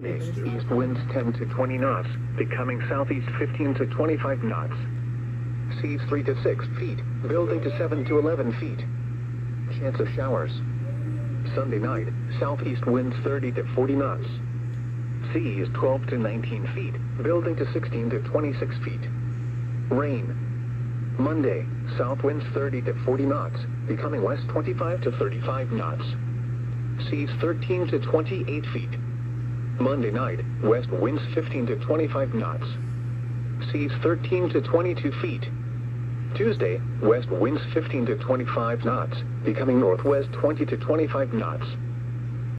East winds 10 to 20 knots, becoming southeast 15 to 25 knots. Seas 3 to 6 feet, building to 7 to 11 feet. Chance of showers. Sunday night, southeast winds 30 to 40 knots. Seas 12 to 19 feet, building to 16 to 26 feet. Rain. Monday, south winds 30 to 40 knots, becoming west 25 to 35 knots. Seas 13 to 28 feet. Monday night, west winds 15 to 25 knots. Seas 13 to 22 feet. Tuesday, west winds 15 to 25 knots, becoming northwest 20 to 25 knots.